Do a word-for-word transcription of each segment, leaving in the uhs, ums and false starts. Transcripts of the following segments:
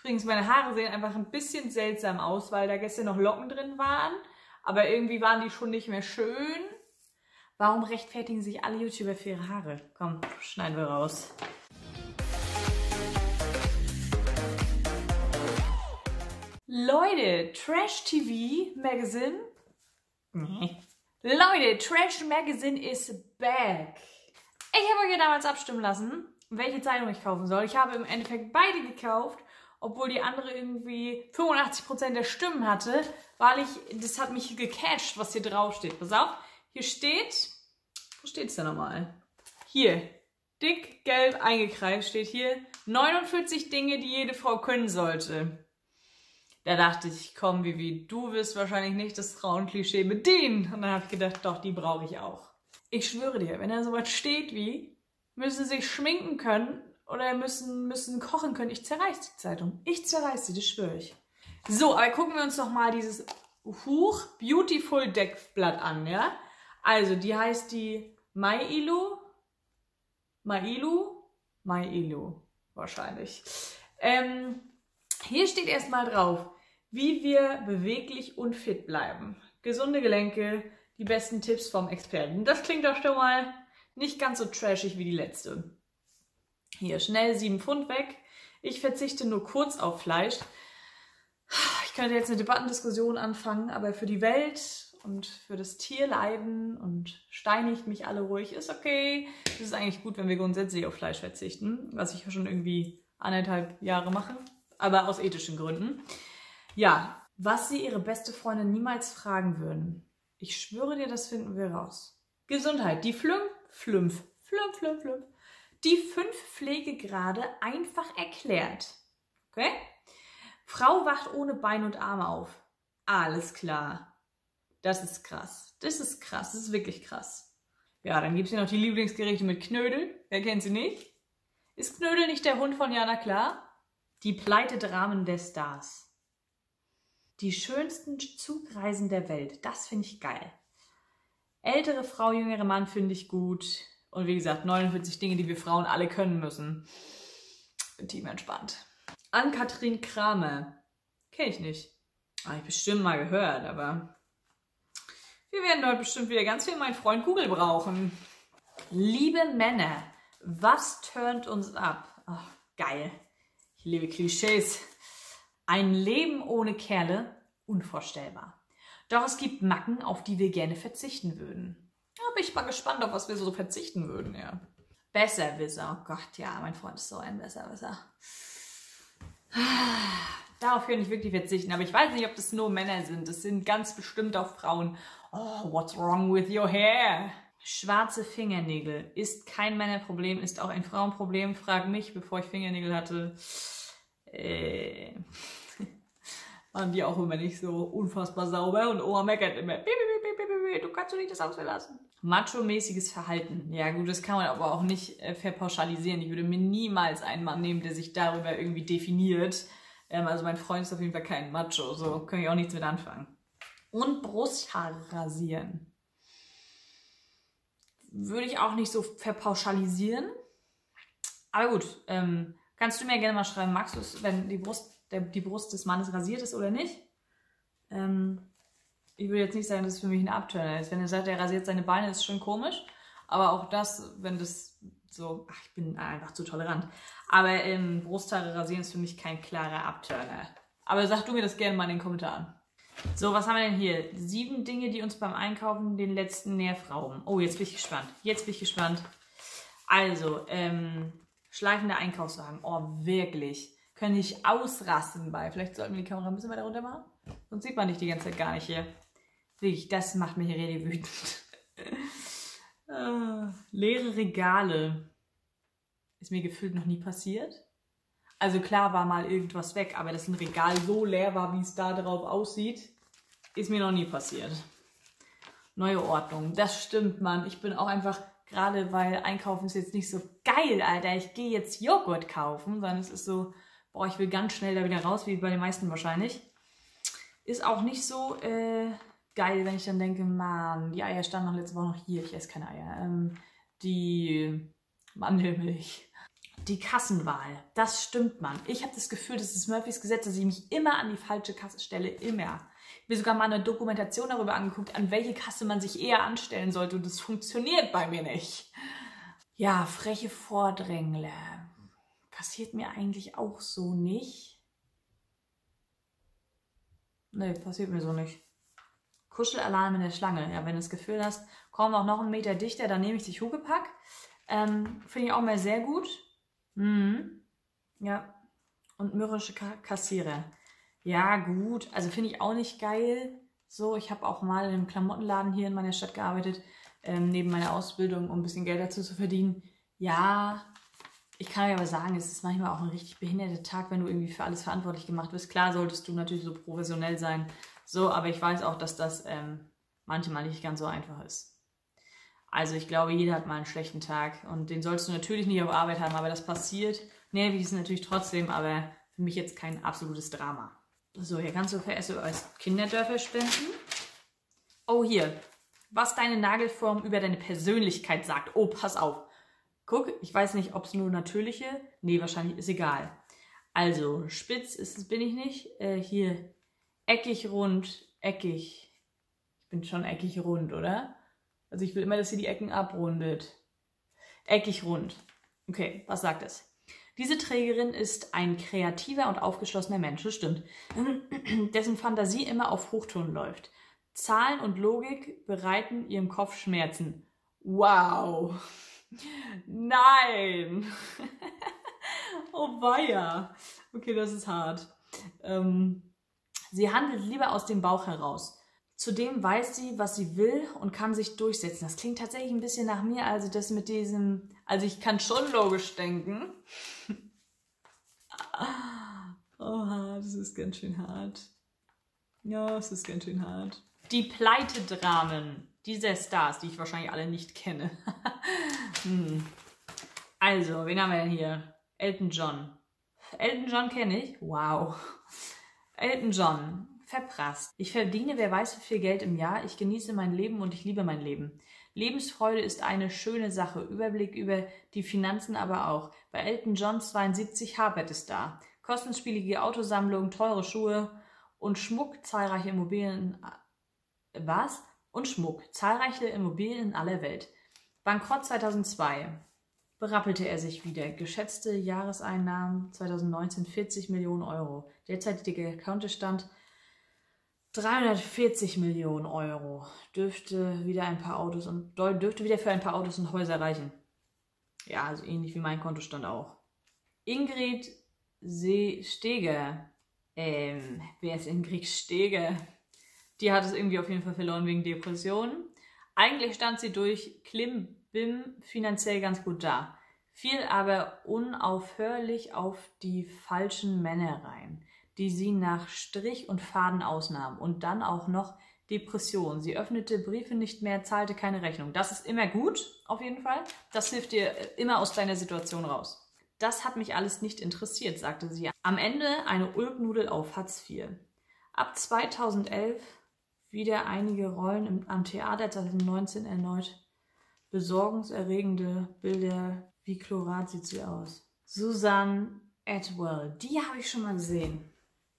Übrigens, meine Haare sehen einfach ein bisschen seltsam aus, weil da gestern noch Locken drin waren. Aber irgendwie waren die schon nicht mehr schön. Warum rechtfertigen sich alle YouTuber für ihre Haare? Komm, schneiden wir raus. Leute, Trash-T V Magazine. Nee. Leute, Trash Magazine is back. Ich habe euch ja damals abstimmen lassen, welche Zeitung ich kaufen soll. Ich habe im Endeffekt beide gekauft, obwohl die andere irgendwie fünfundachtzig Prozent der Stimmen hatte, weil ich, das hat mich gecatcht, was hier drauf steht. Pass auf, hier steht, wo steht es denn nochmal? Hier, dick gelb eingekreist steht hier, neunundvierzig Dinge, die jede Frau können sollte. Da dachte ich, komm Vivi, du wirst wahrscheinlich nicht das Frauenklischee bedienen. Und dann habe ich gedacht, doch, die brauche ich auch. Ich schwöre dir, wenn da sowas steht wie, müssen sich schminken können oder müssen, müssen kochen können, ich zerreiß die Zeitung. Ich zerreiß sie, das schwöre ich. So, aber gucken wir uns noch mal dieses Huch Beautiful Deckblatt an, ja? Also, die heißt die Mailu. Mailu? Mailu, wahrscheinlich. Ähm, hier steht erstmal drauf, wie wir beweglich und fit bleiben. Gesunde Gelenke, die besten Tipps vom Experten. Das klingt doch schon mal nicht ganz so trashig wie die letzte. Hier, schnell sieben Pfund weg. Ich verzichte nur kurz auf Fleisch. Ich könnte jetzt eine Debattendiskussion anfangen, aber für die Welt und für das Tierleiden und steinigt mich alle ruhig, ist okay. Es ist eigentlich gut, wenn wir grundsätzlich auf Fleisch verzichten, was ich schon irgendwie anderthalb Jahre mache, aber aus ethischen Gründen. Ja, was sie ihre beste Freundin niemals fragen würden. Ich schwöre dir, das finden wir raus. Gesundheit. Die Flüm, Flümpf, Flümpf, Flümpf, Flümpf. Die fünf Pflegegrade einfach erklärt. Okay? Frau wacht ohne Beine und Arme auf. Alles klar. Das ist krass. Das ist krass. Das ist wirklich krass. Ja, dann gibt es hier noch die Lieblingsgerichte mit Knödel. Wer kennt sie nicht? Ist Knödel nicht der Hund von Jana Klar? Die Pleite-Dramen der Stars. Die schönsten Zugreisen der Welt. Das finde ich geil. Ältere Frau, jüngere Mann finde ich gut. Und wie gesagt, neunundvierzig Dinge, die wir Frauen alle können müssen. Bin tief entspannt. Ann-Kathrin Kramer. Kenne ich nicht. Habe ich bestimmt mal gehört, aber wir werden heute bestimmt wieder ganz viel meinen Freund Google brauchen. Liebe Männer, was turnt uns ab? Oh, geil. Ich liebe Klischees. Ein Leben ohne Kerle, unvorstellbar. Doch es gibt Macken, auf die wir gerne verzichten würden. Da bin ich mal gespannt, auf was wir so verzichten würden, ja. Besserwisser. Oh Gott, ja, mein Freund ist so ein Besserwisser. Darauf kann ich wirklich verzichten. Aber ich weiß nicht, ob das nur Männer sind. Das sind ganz bestimmt auch Frauen. Oh, what's wrong with your hair? Schwarze Fingernägel. Ist kein Männerproblem, ist auch ein Frauenproblem. Frag mich, bevor ich Fingernägel hatte. Äh, waren die auch immer nicht so unfassbar sauber und Oma meckert immer, du kannst doch nicht das Haus verlassen. Macho-mäßiges Verhalten. Ja gut, das kann man aber auch nicht äh, verpauschalisieren. Ich würde mir niemals einen Mann nehmen, der sich darüber irgendwie definiert. Ähm, also mein Freund ist auf jeden Fall kein Macho, so kann ich auch nichts mit anfangen. Und Brusthaare rasieren. Würde ich auch nicht so verpauschalisieren. Aber gut, ähm, kannst du mir gerne mal schreiben, magst du es, wenn die Brust, der, die Brust des Mannes rasiert ist oder nicht? Ähm, ich würde jetzt nicht sagen, dass es für mich ein Abturner ist. Wenn er sagt, er rasiert seine Beine, ist schon komisch. Aber auch das, wenn das so, ach, ich bin einfach zu tolerant. Aber ähm, Brusthaare rasieren ist für mich kein klarer Abturner. Aber sag du mir das gerne mal in den Kommentaren. So, was haben wir denn hier? Sieben Dinge, die uns beim Einkaufen den letzten Nerv rauben. Oh, jetzt bin ich gespannt. Jetzt bin ich gespannt. Also, ähm... schleifender Einkaufswagen. Oh, wirklich. Könnte ich ausrasten bei. Vielleicht sollten wir die Kamera ein bisschen weiter runter machen. Sonst sieht man dich die ganze Zeit gar nicht hier. Wirklich, das macht mich richtig wütend. ah, leere Regale. Ist mir gefühlt noch nie passiert. Also klar war mal irgendwas weg, aber dass ein Regal so leer war, wie es da drauf aussieht, ist mir noch nie passiert. Neue Ordnung. Das stimmt, Mann. Ich bin auch einfach... Gerade weil Einkaufen ist jetzt nicht so geil, Alter. Ich gehe jetzt Joghurt kaufen, sondern es ist so, boah, ich will ganz schnell da wieder raus, wie bei den meisten wahrscheinlich. Ist auch nicht so äh, geil, wenn ich dann denke, Mann, die Eier standen noch letzte Woche noch hier. Ich esse keine Eier. Ähm, die Mandelmilch. Die Kassenwahl, das stimmt, Mann. Ich habe das Gefühl, das ist Murphys Gesetz, dass ich mich immer an die falsche Kasse stelle, immer. Ich habe mir sogar mal eine Dokumentation darüber angeguckt, an welche Kasse man sich eher anstellen sollte und das funktioniert bei mir nicht. Ja, freche Vordrängler. Passiert mir eigentlich auch so nicht. Nee, passiert mir so nicht. Kuschelalarm in der Schlange. Ja, wenn du das Gefühl hast, komm auch noch einen Meter dichter, dann nehme ich dich Huckepack. Ähm, Finde ich auch mal sehr gut. Mhm. Ja. Und mürrische Kassierer. Ja, gut. Also finde ich auch nicht geil. So, ich habe auch mal in einem Klamottenladen hier in meiner Stadt gearbeitet, ähm, neben meiner Ausbildung, um ein bisschen Geld dazu zu verdienen. Ja, ich kann euch aber sagen, es ist manchmal auch ein richtig behinderter Tag, wenn du irgendwie für alles verantwortlich gemacht wirst. Klar solltest du natürlich so professionell sein. So, aber ich weiß auch, dass das ähm, manchmal nicht ganz so einfach ist. Also ich glaube, jeder hat mal einen schlechten Tag und den solltest du natürlich nicht auf Arbeit haben, aber das passiert. Nervig ist natürlich trotzdem, aber für mich jetzt kein absolutes Drama. So, hier kannst du für S O S Kinderdörfer spenden. Oh, hier. Was deine Nagelform über deine Persönlichkeit sagt. Oh, pass auf. Guck, ich weiß nicht, ob es nur natürliche... Nee, wahrscheinlich ist egal. Also, spitz ist es, bin ich nicht. Äh, hier, eckig, rund, eckig. Ich bin schon eckig, rund, oder? Also ich will immer, dass sie die Ecken abrundet. Eckig, rund. Okay, was sagt es? Diese Trägerin ist ein kreativer und aufgeschlossener Mensch, das stimmt, dessen Fantasie immer auf Hochtouren läuft. Zahlen und Logik bereiten ihrem Kopf Schmerzen. Wow! Nein! Oh weia! Okay, das ist hart. Ähm, sie handelt lieber aus dem Bauch heraus. Zudem weiß sie, was sie will und kann sich durchsetzen. Das klingt tatsächlich ein bisschen nach mir, also das mit diesem... Also ich kann schon logisch denken. Oha, das ist ganz schön hart. Ja, es ist ganz schön hart. Die Pleitedramen dieser Stars, die ich wahrscheinlich alle nicht kenne. hm. Also, wen haben wir denn hier? Elton John. Elton John kenne ich. Wow. Elton John. Verprasst. Ich verdiene wer weiß wie viel Geld im Jahr. Ich genieße mein Leben und ich liebe mein Leben. Lebensfreude ist eine schöne Sache. Überblick über die Finanzen aber auch. Bei Elton John zweiundsiebzig hapert es da. Kostenspielige Autosammlung, teure Schuhe und Schmuck, zahlreiche Immobilien. Was? Und Schmuck. Zahlreiche Immobilien in aller Welt. Bankrott zweitausendzwei. Berappelte er sich wieder. Geschätzte Jahreseinnahmen zweitausendneunzehn vierzig Millionen Euro. Derzeitiger Kontostand dreihundertvierzig Millionen Euro. Dürfte wieder ein paar Autos und dürfte wieder für ein paar Autos und Häuser reichen. Ja, also ähnlich wie mein Kontostand auch. Ingrid Steger. Ähm, wer ist Ingrid Steger? Die hat es irgendwie auf jeden Fall verloren wegen Depressionen. Eigentlich stand sie durch Klimbim finanziell ganz gut da. Fiel aber unaufhörlich auf die falschen Männer rein, die sie nach Strich und Faden ausnahm und dann auch noch Depression. Sie öffnete Briefe nicht mehr, zahlte keine Rechnung. Das ist immer gut, auf jeden Fall. Das hilft dir immer aus deiner Situation raus. Das hat mich alles nicht interessiert, sagte sie. Am Ende eine Ulknudel auf Hartz vier. Ab zweitausendelf wieder einige Rollen im, am Theater, zweitausendneunzehn erneut besorgniserregende Bilder. Wie chlorat sieht sie aus? Susan Atwell, die habe ich schon mal gesehen.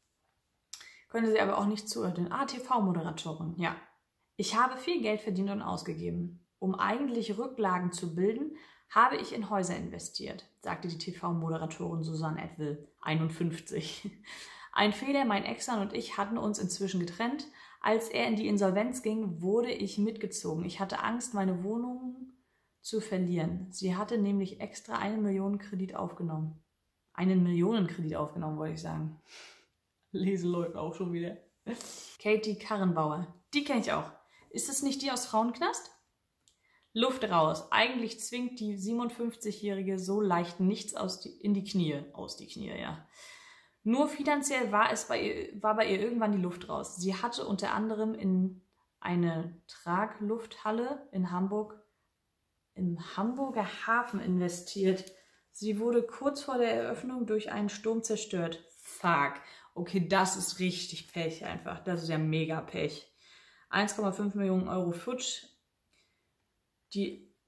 Könnte sie aber auch nicht zuordnen. Ah, T V-Moderatorin, ja. Ich habe viel Geld verdient und ausgegeben. Um eigentlich Rücklagen zu bilden, habe ich in Häuser investiert, sagte die T V-Moderatorin Susan Atwell, einundfünfzig. Ein Fehler, mein Ex-Mann und ich hatten uns inzwischen getrennt. Als er in die Insolvenz ging, wurde ich mitgezogen. Ich hatte Angst, meine Wohnung zu verlieren. Sie hatte nämlich extra einen Millionenkredit aufgenommen. Einen Millionenkredit aufgenommen, wollte ich sagen. Lesen Leute auch schon wieder. Katie Karrenbauer. Die kenne ich auch. Ist es nicht die aus Frauenknast? Luft raus. Eigentlich zwingt die siebenundfünfzigjährige so leicht nichts aus die, in die Knie. Aus die Knie, ja. Nur finanziell war, es bei ihr, war bei ihr irgendwann die Luft raus. Sie hatte unter anderem in eine Traglufthalle in Hamburg, im Hamburger Hafen investiert. Sie wurde kurz vor der Eröffnung durch einen Sturm zerstört. Fuck. Okay, das ist richtig Pech einfach. Das ist ja mega Pech. eins Komma fünf Millionen Euro futsch. Die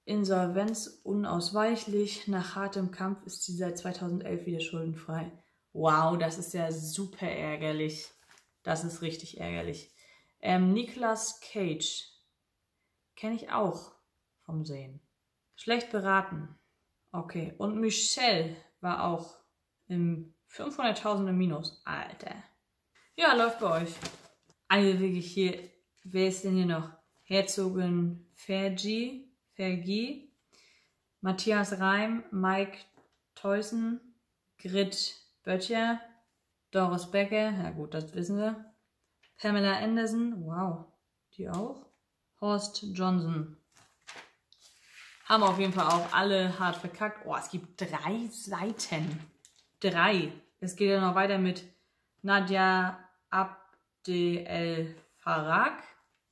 Insolvenz unausweichlich. Nach hartem Kampf ist sie seit zweitausendelf wieder schuldenfrei. Wow, das ist ja super ärgerlich. Das ist richtig ärgerlich. Ähm, Nicolas Cage. Kenne ich auch vom Sehen. Schlecht beraten. Okay. Und Michelle war auch im fünfhunderttausend im Minus. Alter. Ja, läuft bei euch. Also wirklich hier. Wer ist denn hier noch? Herzogin Fergie. Fergie. Matthias Reim. Mike Theusen. Grit Böttcher. Doris Becker. Ja gut, das wissen wir. Pamela Anderson. Wow. Die auch. Horst Johnson. Haben auf jeden Fall auch alle hart verkackt. Oh, es gibt drei Seiten. Drei. Es geht ja noch weiter mit Nadia Abdel Farag.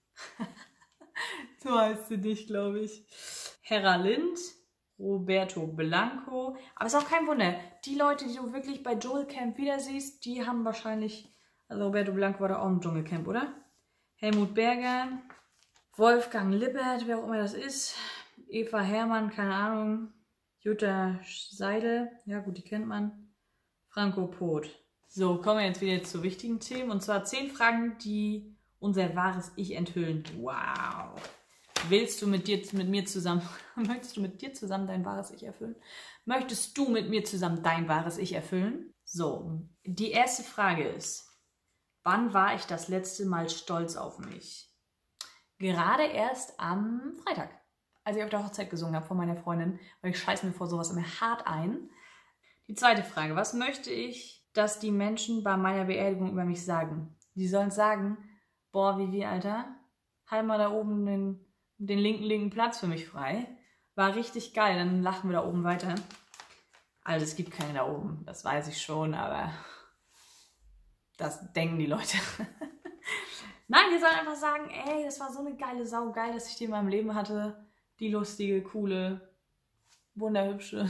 So heißt sie nicht, glaube ich. Hera Lind. Roberto Blanco. Aber ist auch kein Wunder. Die Leute, die du wirklich bei Dschungelcamp wieder siehst, die haben wahrscheinlich... Also Roberto Blanco war da auch im Dschungelcamp, oder? Helmut Berger. Wolfgang Lippert, wer auch immer das ist. Eva Herrmann, keine Ahnung. Jutta Seidel, ja gut, die kennt man. Franco Pot. So, kommen wir jetzt wieder zu wichtigen Themen. Und zwar zehn Fragen, die unser wahres Ich enthüllen. Wow. Willst du mit dir, mit mir zusammen, möchtest du mit dir zusammen dein wahres Ich erfüllen? Möchtest du mit mir zusammen dein wahres Ich erfüllen? So, die erste Frage ist, wann war ich das letzte Mal stolz auf mich? Gerade erst am Freitag, als ich auf der Hochzeit gesungen habe von meiner Freundin, weil ich scheiße mir vor sowas immer hart ein. Die zweite Frage, was möchte ich, dass die Menschen bei meiner Beerdigung über mich sagen? Die sollen sagen, boah, Vivi, Alter, halt mal da oben den, den linken, linken Platz für mich frei. War richtig geil, dann lachen wir da oben weiter. Also es gibt keine da oben, das weiß ich schon, aber das denken die Leute. Nein, die sollen einfach sagen, ey, das war so eine geile Sau, geil, dass ich die in meinem Leben hatte. Die lustige, coole, wunderhübsche.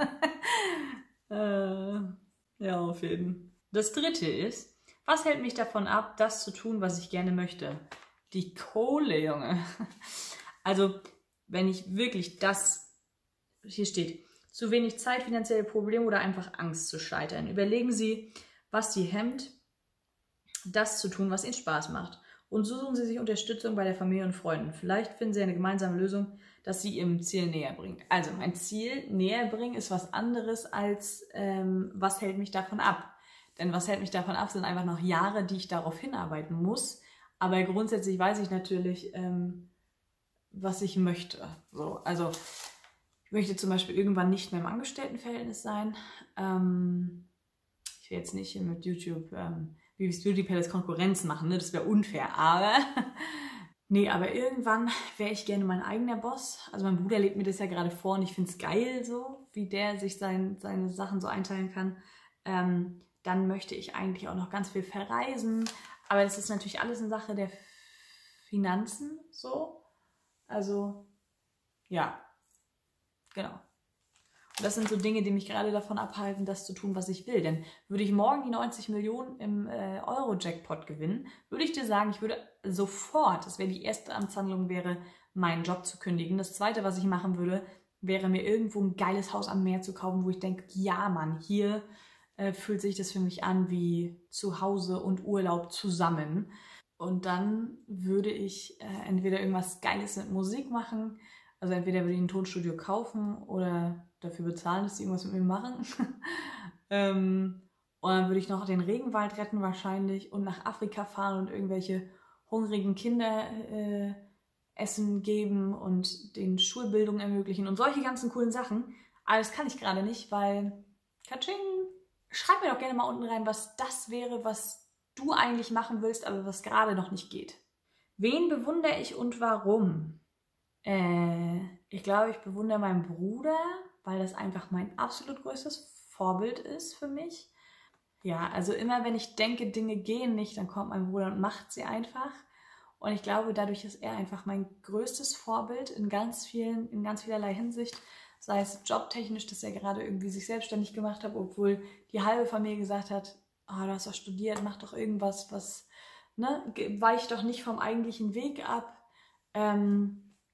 äh, ja, auf jeden Fall. Das dritte ist, was hält mich davon ab, das zu tun, was ich gerne möchte? Die Kohle, Junge. Also, wenn ich wirklich das, hier steht, zu wenig Zeit, finanzielle Probleme oder einfach Angst zu scheitern. Überlegen Sie, was Sie hemmt, das zu tun, was Ihnen Spaß macht. Und so suchen Sie sich Unterstützung bei der Familie und Freunden. Vielleicht finden Sie eine gemeinsame Lösung, das Sie Ihrem Ziel näher bringt. Also mein Ziel näher bringen ist was anderes als, ähm, was hält mich davon ab. Denn was hält mich davon ab, sind einfach noch Jahre, die ich darauf hinarbeiten muss. Aber grundsätzlich weiß ich natürlich, ähm, was ich möchte. So, also ich möchte zum Beispiel irgendwann nicht mehr im Angestelltenverhältnis sein. Ähm, ich will jetzt nicht hier mit YouTube... Ähm, Vivi's Beauty Palace Konkurrenz machen, ne? Das wäre unfair, aber nee, aber irgendwann wäre ich gerne mein eigener Boss. Also mein Bruder lebt mir das ja gerade vor und ich finde es geil so, wie der sich sein, seine Sachen so einteilen kann. Ähm, dann möchte ich eigentlich auch noch ganz viel verreisen, aber das ist natürlich alles eine Sache der Finanzen so. Also ja, genau. Und das sind so Dinge, die mich gerade davon abhalten, das zu tun, was ich will. Denn würde ich morgen die neunzig Millionen im äh, Euro-Jackpot gewinnen, würde ich dir sagen, ich würde sofort, das wäre die erste Amtshandlung, wäre, meinen Job zu kündigen. Das zweite, was ich machen würde, wäre mir irgendwo ein geiles Haus am Meer zu kaufen, wo ich denke, ja Mann, hier äh, fühlt sich das für mich an wie Zuhause und Urlaub zusammen. Und dann würde ich äh, entweder irgendwas Geiles mit Musik machen, also entweder würde ich ein Tonstudio kaufen oder dafür bezahlen, dass die irgendwas mit mir machen. ähm, und dann würde ich noch den Regenwald retten wahrscheinlich und nach Afrika fahren und irgendwelche hungrigen Kinder äh, Essen geben und denen Schulbildung ermöglichen und solche ganzen coolen Sachen. Aber das kann ich gerade nicht, weil Katsching, schreib mir doch gerne mal unten rein, was das wäre, was du eigentlich machen willst, aber was gerade noch nicht geht. Wen bewundere ich und warum? Äh, ich glaube, ich bewundere meinen Bruder, weil das einfach mein absolut größtes Vorbild ist für mich. Ja, also immer wenn ich denke, Dinge gehen nicht, dann kommt mein Bruder und macht sie einfach. Und ich glaube, dadurch ist er einfach mein größtes Vorbild in ganz vielen, in ganz vielerlei Hinsicht. Sei es jobtechnisch, dass er gerade irgendwie sich selbstständig gemacht hat, obwohl die halbe Familie gesagt hat, oh, du hast doch studiert, mach doch irgendwas, was, ne, weich doch nicht vom eigentlichen Weg ab. Ähm,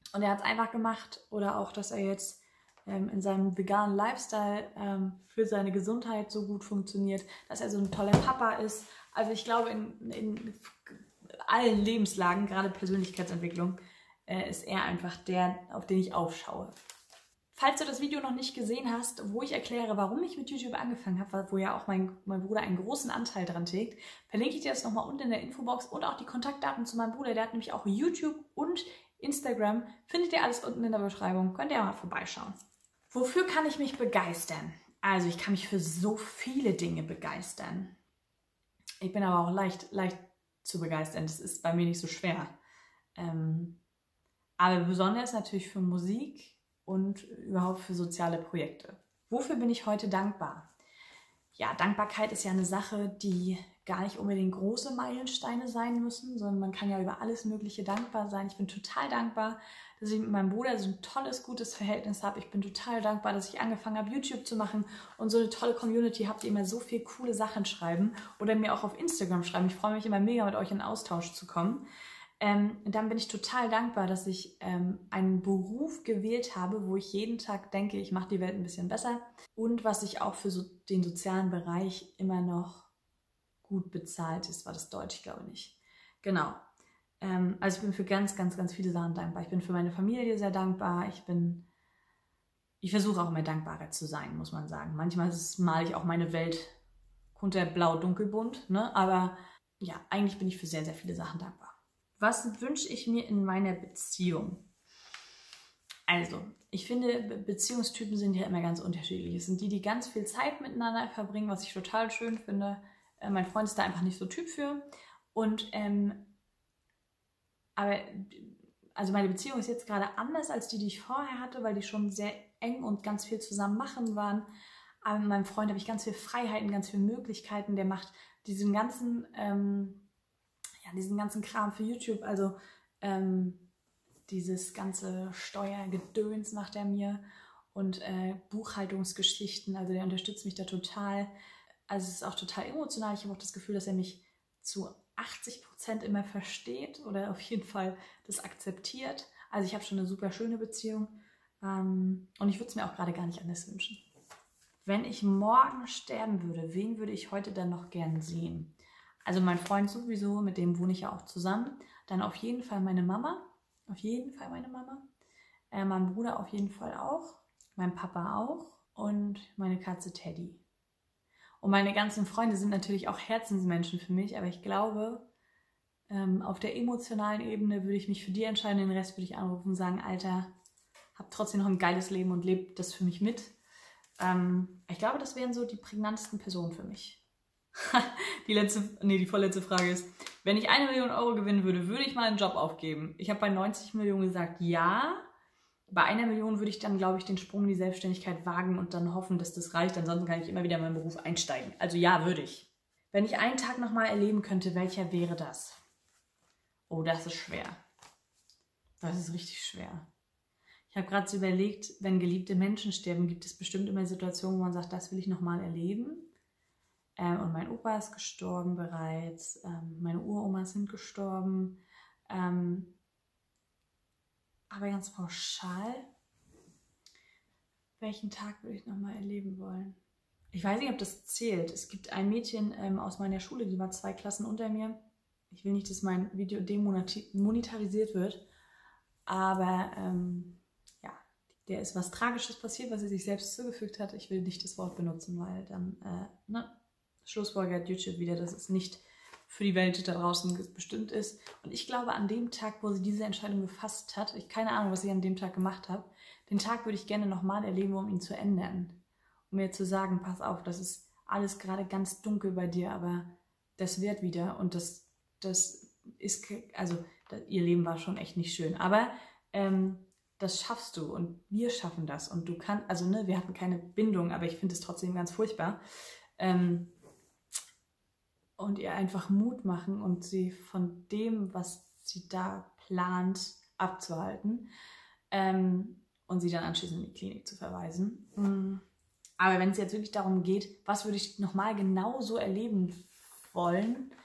Und er hat es einfach gemacht. Oder auch, dass er jetzt ähm, in seinem veganen Lifestyle ähm, für seine Gesundheit so gut funktioniert, dass er so ein toller Papa ist. Also ich glaube, in, in allen Lebenslagen, gerade Persönlichkeitsentwicklung, äh, ist er einfach der, auf den ich aufschaue. Falls du das Video noch nicht gesehen hast, wo ich erkläre, warum ich mit YouTube angefangen habe, wo ja auch mein, mein Bruder einen großen Anteil dran trägt, verlinke ich dir das nochmal unten in der Infobox und auch die Kontaktdaten zu meinem Bruder. Der hat nämlich auch YouTube und Instagram. Findet ihr alles unten in der Beschreibung. Könnt ihr mal vorbeischauen. Wofür kann ich mich begeistern? Also ich kann mich für so viele Dinge begeistern. Ich bin aber auch leicht, leicht zu begeistern. Das ist bei mir nicht so schwer. Ähm, aber besonders natürlich für Musik und überhaupt für soziale Projekte. Wofür bin ich heute dankbar? Ja, Dankbarkeit ist ja eine Sache, die gar nicht unbedingt große Meilensteine sein müssen, sondern man kann ja über alles Mögliche dankbar sein. Ich bin total dankbar, dass ich mit meinem Bruder so ein tolles, gutes Verhältnis habe. Ich bin total dankbar, dass ich angefangen habe, YouTube zu machen und so eine tolle Community habt, die immer so viele coole Sachen schreiben oder mir auch auf Instagram schreiben. Ich freue mich immer mega, mit euch in Austausch zu kommen. Ähm, dann bin ich total dankbar, dass ich ähm, einen Beruf gewählt habe, wo ich jeden Tag denke, ich mache die Welt ein bisschen besser und was ich auch für so den sozialen Bereich immer noch gut bezahlt ist, war das Deutsch, ich glaube nicht. Genau. Ähm, also ich bin für ganz, ganz, ganz viele Sachen dankbar. Ich bin für meine Familie sehr dankbar. Ich bin, ich versuche auch immer dankbarer zu sein, muss man sagen. Manchmal male ich auch meine Welt kunterblau dunkelbunt, ne? Aber ja, eigentlich bin ich für sehr, sehr viele Sachen dankbar. Was wünsche ich mir in meiner Beziehung? Also, ich finde, Be Beziehungstypen sind ja immer ganz unterschiedlich. Es sind die, die ganz viel Zeit miteinander verbringen, was ich total schön finde. Äh, mein Freund ist da einfach nicht so Typ für. Und, ähm, aber, also meine Beziehung ist jetzt gerade anders als die, die ich vorher hatte, weil die schon sehr eng und ganz viel zusammen machen waren. Aber mit meinem Freund habe ich ganz viel Freiheiten, ganz viele Möglichkeiten. Der macht diesen ganzen... Ähm, Ja, diesen ganzen Kram für YouTube, also ähm, dieses ganze Steuergedöns macht er mir und äh, Buchhaltungsgeschichten, also der unterstützt mich da total. Also es ist auch total emotional. Ich habe auch das Gefühl, dass er mich zu achtzig Prozent immer versteht oder auf jeden Fall das akzeptiert. Also ich habe schon eine super schöne Beziehung ähm, und ich würde es mir auch gerade gar nicht anders wünschen. Wenn ich morgen sterben würde, wen würde ich heute dann noch gern sehen? Also mein Freund sowieso, mit dem wohne ich ja auch zusammen. Dann auf jeden Fall meine Mama. Auf jeden Fall meine Mama. Äh, mein Bruder auf jeden Fall auch. Mein Papa auch. Und meine Katze Teddy. Und meine ganzen Freunde sind natürlich auch Herzensmenschen für mich. Aber ich glaube, ähm, auf der emotionalen Ebene würde ich mich für die entscheiden. Den Rest würde ich anrufen und sagen, Alter, hab trotzdem noch ein geiles Leben und lebe das für mich mit. Ähm, ich glaube, das wären so die prägnantesten Personen für mich. Die letzte, nee, die vorletzte Frage ist, wenn ich eine Million Euro gewinnen würde, würde ich mal einen Job aufgeben? Ich habe bei neunzig Millionen gesagt, ja. Bei einer Million würde ich dann, glaube ich, den Sprung in die Selbstständigkeit wagen und dann hoffen, dass das reicht. Ansonsten kann ich immer wieder in meinen Beruf einsteigen. Also ja, würde ich. Wenn ich einen Tag nochmal erleben könnte, welcher wäre das? Oh, das ist schwer. Das ist richtig schwer. Ich habe gerade so überlegt, wenn geliebte Menschen sterben, gibt es bestimmt immer Situationen, wo man sagt, das will ich nochmal erleben. Ähm, und mein Opa ist gestorben bereits, ähm, meine Uromas sind gestorben. Ähm, aber ganz pauschal, welchen Tag würde ich nochmal erleben wollen? Ich weiß nicht, ob das zählt. Es gibt ein Mädchen ähm, aus meiner Schule, die war zwei Klassen unter mir. Ich will nicht, dass mein Video demonetarisiert wird, aber ähm, ja, der ist was Tragisches passiert, was sie sich selbst zugefügt hat. Ich will nicht das Wort benutzen, weil dann, äh, ne? Schlussfolgert YouTube wieder, dass es nicht für die Welt da draußen bestimmt ist. Und ich glaube, an dem Tag, wo sie diese Entscheidung gefasst hat, ich keine Ahnung, was ich an dem Tag gemacht habe, den Tag würde ich gerne nochmal erleben, um ihn zu ändern. Um mir zu sagen, pass auf, das ist alles gerade ganz dunkel bei dir, aber das wird wieder. Und das, das ist, also das, ihr Leben war schon echt nicht schön. Aber ähm, das schaffst du und wir schaffen das. Und du kannst, also ne, wir hatten keine Bindung, aber ich finde es trotzdem ganz furchtbar. Ähm, Und ihr einfach Mut machen und sie von dem, was sie da plant, abzuhalten. Ähm, und sie dann anschließend in die Klinik zu verweisen. Mhm. Aber wenn es jetzt wirklich darum geht, was würde ich nochmal genau so erleben wollen,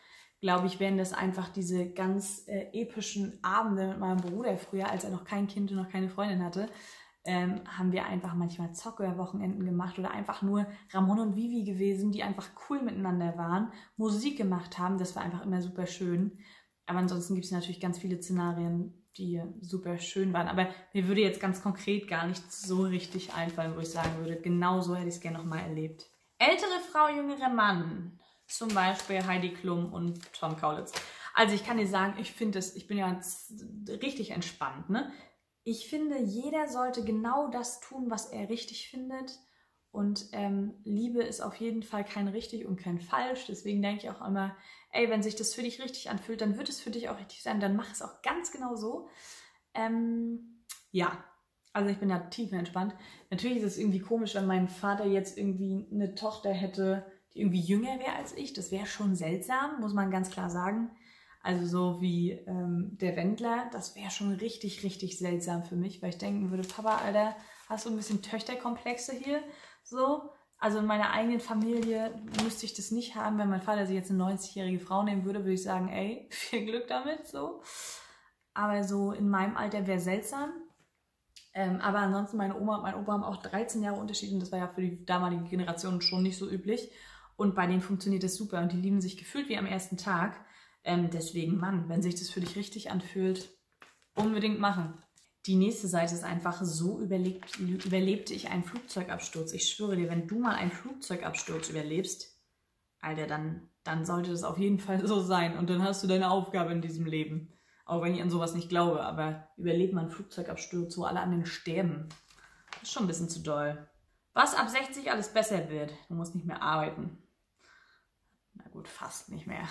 glaube ich, wären das einfach diese ganz äh, epischen Abende mit meinem Bruder früher, als er noch kein Kind und noch keine Freundin hatte. Ähm, haben wir einfach manchmal Zocker-Wochenenden gemacht oder einfach nur Ramon und Vivi gewesen, die einfach cool miteinander waren, Musik gemacht haben. Das war einfach immer super schön. Aber ansonsten gibt es natürlich ganz viele Szenarien, die super schön waren. Aber mir würde jetzt ganz konkret gar nicht so richtig einfallen, wo ich sagen würde, genau so hätte ich es gerne nochmal erlebt. Ältere Frau, jüngerer Mann. Zum Beispiel Heidi Klum und Tom Kaulitz. Also ich kann dir sagen, ich finde es, ich bin ja richtig entspannt, ne? Ich finde, jeder sollte genau das tun, was er richtig findet. Und ähm, Liebe ist auf jeden Fall kein richtig und kein falsch. Deswegen denke ich auch immer, ey, wenn sich das für dich richtig anfühlt, dann wird es für dich auch richtig sein. Dann mach es auch ganz genau so. Ähm, ja, also ich bin da tiefenentspannt. Natürlich ist es irgendwie komisch, wenn mein Vater jetzt irgendwie eine Tochter hätte, die irgendwie jünger wäre als ich. Das wäre schon seltsam, muss man ganz klar sagen. Also so wie ähm, der Wendler, das wäre schon richtig, richtig seltsam für mich, weil ich denken würde, Papa, Alter, hast du ein bisschen Töchterkomplexe hier? So, also in meiner eigenen Familie müsste ich das nicht haben. Wenn mein Vater sich jetzt eine neunzigjährige Frau nehmen würde, würde ich sagen, ey, viel Glück damit, so. Aber so in meinem Alter wäre seltsam. Ähm, aber ansonsten, meine Oma und mein Opa haben auch dreizehn Jahre Unterschied und das war ja für die damalige Generation schon nicht so üblich. Und bei denen funktioniert das super und die lieben sich gefühlt wie am ersten Tag. Ähm, deswegen, Mann, wenn sich das für dich richtig anfühlt, unbedingt machen. Die nächste Seite ist einfach, so überlebt, überlebte ich einen Flugzeugabsturz. Ich schwöre dir, wenn du mal einen Flugzeugabsturz überlebst, Alter, dann, dann sollte das auf jeden Fall so sein. Und dann hast du deine Aufgabe in diesem Leben. Auch wenn ich an sowas nicht glaube, aber überlebt man einen Flugzeugabsturz, wo alle anderen sterben. Das ist schon ein bisschen zu doll. Was ab sechzig alles besser wird. Du musst nicht mehr arbeiten. Na gut, fast nicht mehr.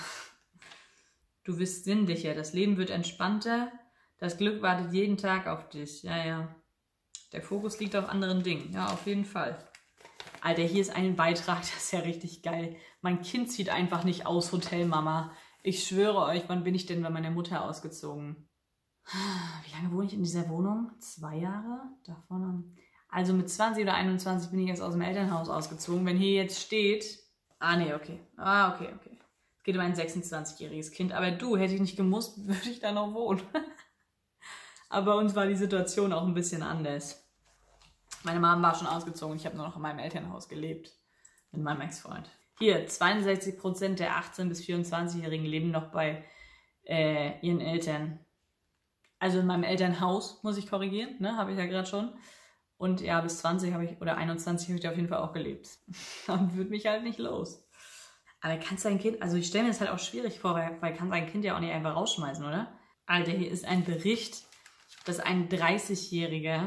Du wirst sinnlicher, das Leben wird entspannter, das Glück wartet jeden Tag auf dich. Ja, ja. Der Fokus liegt auf anderen Dingen. Ja, auf jeden Fall. Alter, hier ist ein Beitrag, das ist ja richtig geil. Mein Kind zieht einfach nicht aus, Hotelmama. Ich schwöre euch, wann bin ich denn bei meiner Mutter ausgezogen? Wie lange wohne ich in dieser Wohnung? Zwei Jahre? Davon. Also mit zwanzig oder einundzwanzig bin ich jetzt aus dem Elternhaus ausgezogen. Wenn hier jetzt steht... Ah, nee, okay. Ah, okay, okay. Es geht um ein sechsundzwanzigjähriges Kind. Aber du, hätte ich nicht gemusst, würde ich da noch wohnen. Aber bei uns war die Situation auch ein bisschen anders. Meine Mom war schon ausgezogen und ich habe nur noch in meinem Elternhaus gelebt. Mit meinem Ex-Freund. Hier, zweiundsechzig Prozent der achtzehn- bis vierundzwanzigjährigen leben noch bei äh, ihren Eltern. Also in meinem Elternhaus, muss ich korrigieren, ne? Habe ich ja gerade schon. Und ja, bis zwanzig habe ich, oder einundzwanzig habe ich da auf jeden Fall auch gelebt. Und wird mich halt nicht los. Aber kannst dein Kind, also ich stelle mir das halt auch schwierig vor, weil, weil kann dein Kind ja auch nicht einfach rausschmeißen, oder? Alter, hier ist ein Bericht, dass ein dreißigjähriger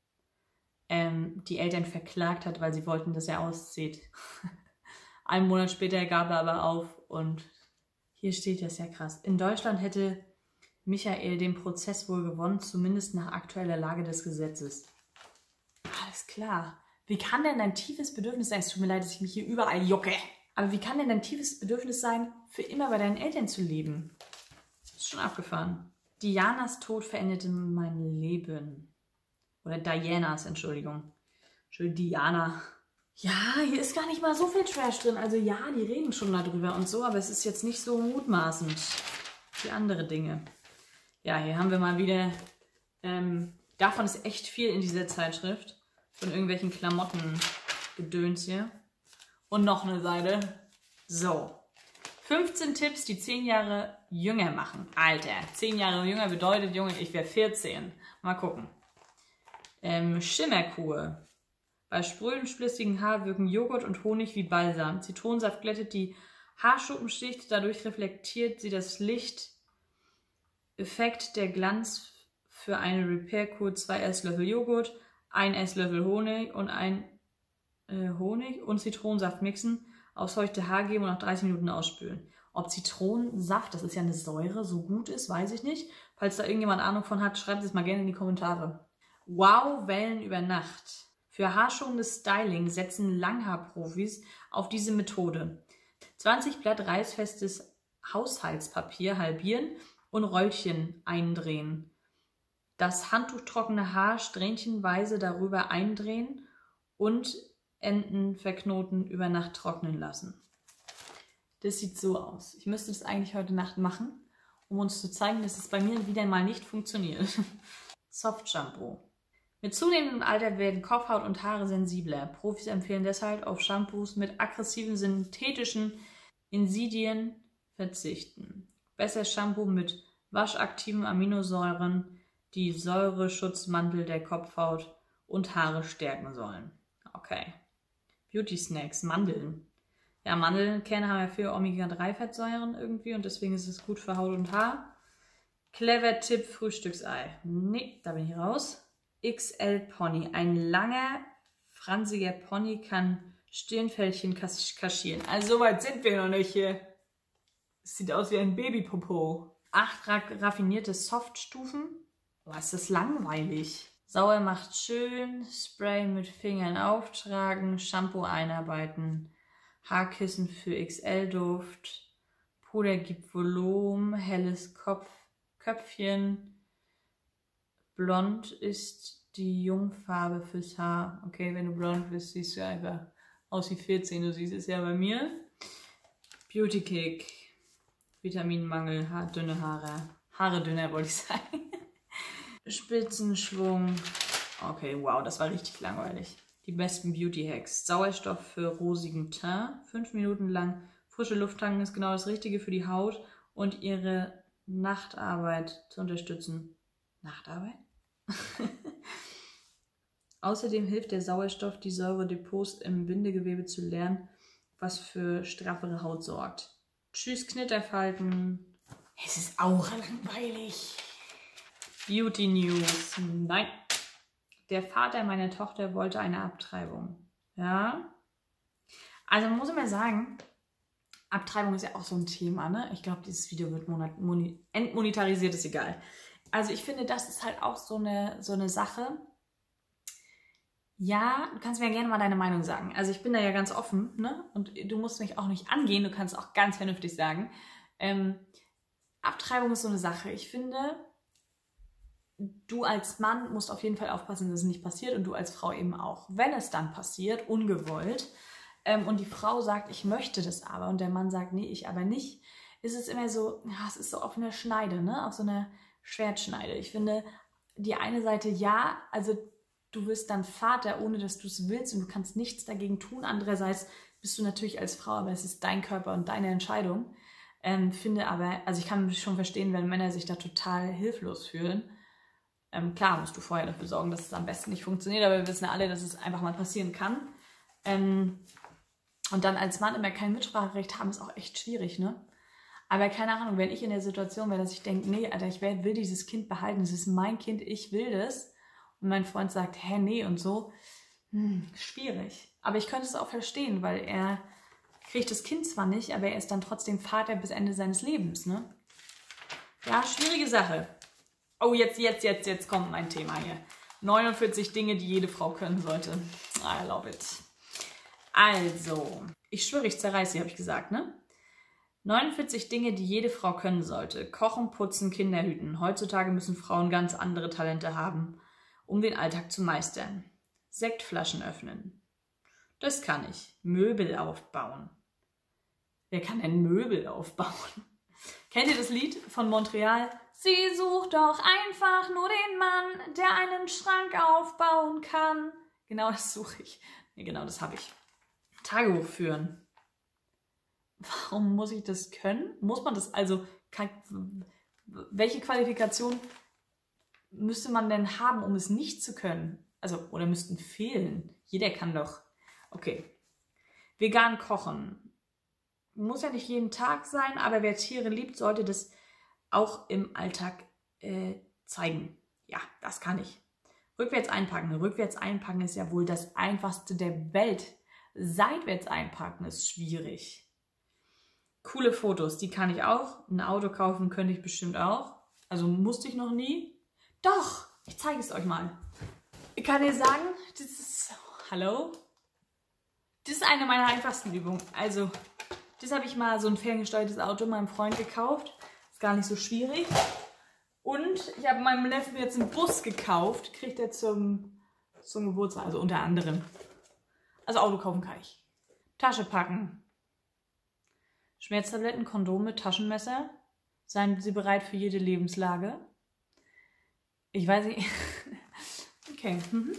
ähm, die Eltern verklagt hat, weil sie wollten, dass er auszieht. Einen Monat später gab er aber auf und hier steht das ja krass. In Deutschland hätte Michael den Prozess wohl gewonnen, zumindest nach aktueller Lage des Gesetzes. Alles klar. Wie kann denn dein tiefes Bedürfnis sein? Es tut mir leid, dass ich mich hier überall jucke. Aber wie kann denn dein tiefes Bedürfnis sein, für immer bei deinen Eltern zu leben? Das ist schon abgefahren. Dianas Tod veränderte mein Leben. Oder Dianas, Entschuldigung. Schön Diana. Ja, hier ist gar nicht mal so viel Trash drin. Also ja, die reden schon darüber und so, aber es ist jetzt nicht so mutmaßend wie andere Dinge. Ja, hier haben wir mal wieder, ähm, davon ist echt viel in dieser Zeitschrift. Von irgendwelchen Klamotten-Gedöns hier. Und noch eine Seite. So. fünfzehn Tipps, die zehn Jahre jünger machen. Alter, zehn Jahre jünger bedeutet, Junge, ich wäre vierzehn. Mal gucken. Ähm, Schimmerkur. Bei spröden, splissigen Haar wirken Joghurt und Honig wie Balsam. Zitronensaft glättet die Haarschuppenschicht, dadurch reflektiert sie das Licht. Effekt der Glanz für eine Repair-Kur: zwei Esslöffel Joghurt, ein Esslöffel Honig und ein äh, Honig und Zitronensaft mixen, aufs feuchte Haar geben und nach dreißig Minuten ausspülen. Ob Zitronensaft, das ist ja eine Säure, so gut ist, weiß ich nicht. Falls da irgendjemand Ahnung von hat, schreibt es mal gerne in die Kommentare. Wow, Wellen über Nacht. Für haarschonendes Styling setzen Langhaarprofis auf diese Methode. zwanzig Blatt reißfestes Haushaltspapier halbieren und Röllchen eindrehen. Das handtuchtrockene Haar strähnchenweise darüber eindrehen und Enden verknoten über Nacht trocknen lassen. Das sieht so aus. Ich müsste das eigentlich heute Nacht machen, um uns zu zeigen, dass es bei mir wieder mal nicht funktioniert. Soft Shampoo. Mit zunehmendem Alter werden Kopfhaut und Haare sensibler. Profis empfehlen deshalb auf Shampoos mit aggressiven synthetischen Insidien verzichten. Besser Shampoo mit waschaktiven Aminosäuren, die Säureschutzmantel der Kopfhaut und Haare stärken sollen. Okay. Beauty Snacks, Mandeln. Ja, Mandelkerne haben ja viel Omega drei Fettsäuren irgendwie und deswegen ist es gut für Haut und Haar. Clever Tipp, Frühstücksei. Nee, da bin ich raus. X L Pony. Ein langer, fransiger Pony kann Stirnfältchen kaschieren. Also so weit sind wir noch nicht hier. Es sieht aus wie ein Babypopo. Acht raffinierte Softstufen. Oh, ist das langweilig. Sauer macht schön. Spray mit Fingern auftragen. Shampoo einarbeiten. Haarkissen für X L-Duft. Puder gibt Volumen. Helles Kopf, Köpfchen. Blond ist die Jungfarbe fürs Haar. Okay, wenn du blond bist, siehst du einfach aus wie vierzehn. Du siehst es ja bei mir. Beauty Kick. Vitaminmangel, Haar, dünne Haare. Haare dünner, wollte ich sagen. Spitzenschwung. Okay, wow, das war richtig langweilig. Die besten Beauty Hacks. Sauerstoff für rosigen Teint. Fünf Minuten lang frische Luft tanken ist genau das Richtige für die Haut und ihre Nachtarbeit zu unterstützen. Nachtarbeit? Außerdem hilft der Sauerstoff, die Säuredepots im Bindegewebe zu leeren, was für straffere Haut sorgt. Tschüss Knitterfalten. Es ist auch langweilig. Beauty News. Nein. Der Vater meiner Tochter wollte eine Abtreibung. Ja. Also man muss immer sagen, Abtreibung ist ja auch so ein Thema, ne? Ich glaube, dieses Video wird entmonetarisiert, ist egal. Also ich finde, das ist halt auch so eine, so eine Sache. Ja, du kannst mir ja gerne mal deine Meinung sagen. Also ich bin da ja ganz offen, ne? Und du musst mich auch nicht angehen, du kannst auch ganz vernünftig sagen. Ähm, Abtreibung ist so eine Sache. Ich finde, du als Mann musst auf jeden Fall aufpassen, dass es nicht passiert und du als Frau eben auch. Wenn es dann passiert, ungewollt, ähm, und die Frau sagt, ich möchte das aber und der Mann sagt, nee, ich aber nicht, ist es immer so, ja, es ist so auf einer Schneide, ne? Auf so einer Schwertschneide. Ich finde, die eine Seite ja, also du wirst dann Vater, ohne dass du es willst und du kannst nichts dagegen tun. Andererseits bist du natürlich als Frau, aber es ist dein Körper und deine Entscheidung. Ähm, finde aber, also ich kann schon verstehen, wenn Männer sich da total hilflos fühlen. Ähm, klar musst du vorher dafür sorgen, dass es am besten nicht funktioniert, aber wir wissen ja alle, dass es einfach mal passieren kann. Ähm, und dann als Mann immer kein Mitspracherecht haben, ist auch echt schwierig, ne? Aber keine Ahnung, wenn ich in der Situation wäre, dass ich denke, nee, Alter, ich will dieses Kind behalten, es ist mein Kind, ich will das. Und mein Freund sagt, hä, nee und so, hm, schwierig. Aber ich könnte es auch verstehen, weil er kriegt das Kind zwar nicht, aber er ist dann trotzdem Vater bis Ende seines Lebens, ne? Ja, schwierige Sache. Oh, jetzt, jetzt, jetzt, jetzt kommt mein Thema hier. neunundvierzig Dinge, die jede Frau können sollte. I love it. Also, ich schwöre, ich zerreiße sie, habe ich gesagt, ne? neunundvierzig Dinge, die jede Frau können sollte. Kochen, putzen, Kinder hüten. Heutzutage müssen Frauen ganz andere Talente haben, um den Alltag zu meistern. Sektflaschen öffnen. Das kann ich. Möbel aufbauen. Wer kann denn Möbel aufbauen? Kennt ihr das Lied von Montreal? Sie sucht doch einfach nur den Mann, der einen Schrank aufbauen kann. Genau das suche ich. Ja, genau das habe ich. Tagebuch führen. Warum muss ich das können? Muss man das, also, kann, welche Qualifikation müsste man denn haben, um es nicht zu können? Also, oder müssten fehlen? Jeder kann doch. Okay. Vegan kochen. Muss ja nicht jeden Tag sein, aber wer Tiere liebt, sollte das auch im Alltag äh, zeigen. Ja, das kann ich. Rückwärts einpacken. Rückwärts einpacken ist ja wohl das Einfachste der Welt. Seitwärts einpacken ist schwierig. Coole Fotos, die kann ich auch. Ein Auto kaufen könnte ich bestimmt auch. Also musste ich noch nie. Doch, ich zeige es euch mal. Ich kann dir sagen, das ist... Hallo? Das ist eine meiner einfachsten Übungen. Also, das habe ich mal, so ein ferngesteuertes Auto meinem Freund gekauft. Ist gar nicht so schwierig. Und ich habe meinem Neffen jetzt einen Bus gekauft. Kriegt er zum, zum Geburtstag, also unter anderem. Also Auto kaufen kann ich. Tasche packen. Schmerztabletten, Kondome, Taschenmesser. Seien Sie bereit für jede Lebenslage. Ich weiß nicht. Okay. Mhm.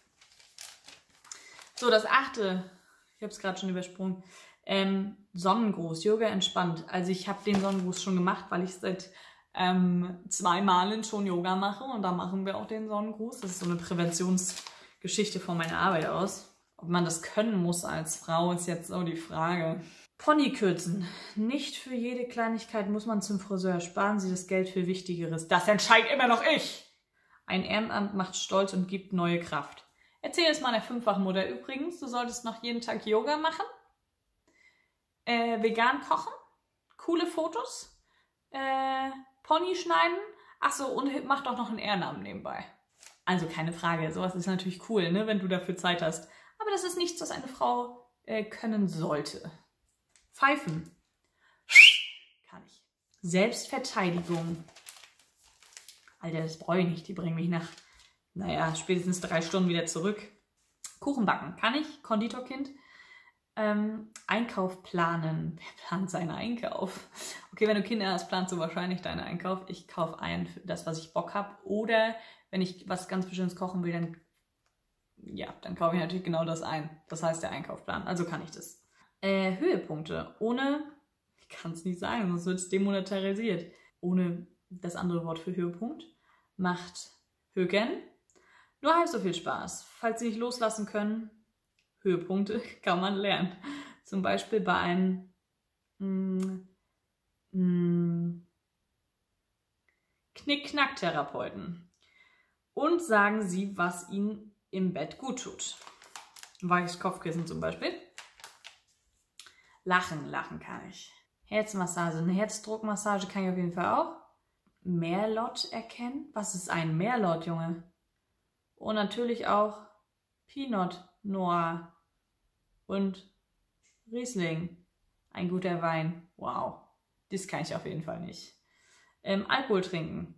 So, das achte. Ich habe es gerade schon übersprungen. Ähm, Sonnengruß, Yoga entspannt. Also ich habe den Sonnengruß schon gemacht, weil ich seit ähm, zwei Malen schon Yoga mache. Und da machen wir auch den Sonnengruß. Das ist so eine Präventionsgeschichte von meiner Arbeit aus. Ob man das können muss als Frau, ist jetzt so die Frage. Pony kürzen. Nicht für jede Kleinigkeit muss man zum Friseur. Sparen Sie das Geld für Wichtigeres. Das entscheide immer noch ich. Ein Ehrenamt macht stolz und gibt neue Kraft. Erzähl es meiner fünffachen Mutter übrigens. Du solltest noch jeden Tag Yoga machen. Äh, vegan kochen. Coole Fotos. Äh, Pony schneiden. Achso, und mach doch noch ein Ehrenamt nebenbei. Also keine Frage. Sowas ist natürlich cool, ne, wenn du dafür Zeit hast. Aber das ist nichts, was eine Frau äh, können sollte. Pfeifen. Kann ich. Selbstverteidigung. Alter, das brauche ich nicht. Die bringen mich nach, naja, spätestens drei Stunden wieder zurück. Kuchen backen. Kann ich. Konditorkind. Ähm, Einkauf planen. Wer plant seinen Einkauf? Okay, wenn du Kinder hast, planst du wahrscheinlich deinen Einkauf. Ich kaufe ein für das, was ich Bock habe. Oder wenn ich was ganz Bestimmtes kochen will, dann, ja, dann kaufe ich natürlich genau das ein. Das heißt der Einkaufplan. Also kann ich das. Äh, Höhepunkte. Ohne, ich kann es nicht sagen, sonst wird es demonetarisiert. Ohne das andere Wort für Höhepunkt. Macht Höken. Nur halb so viel Spaß. Falls Sie nicht loslassen können, Höhepunkte kann man lernen. Zum Beispiel bei einem mm, mm, Knick-Knack-Therapeuten. Und sagen Sie, was Ihnen im Bett gut tut. Weiches Kopfkissen zum Beispiel. Lachen, lachen kann ich. Herzmassage, eine Herzdruckmassage kann ich auf jeden Fall auch. Merlot erkennen. Was ist ein Merlot, Junge? Und natürlich auch Pinot Noir und Riesling. Ein guter Wein. Wow. Das kann ich auf jeden Fall nicht. Ähm, Alkohol trinken.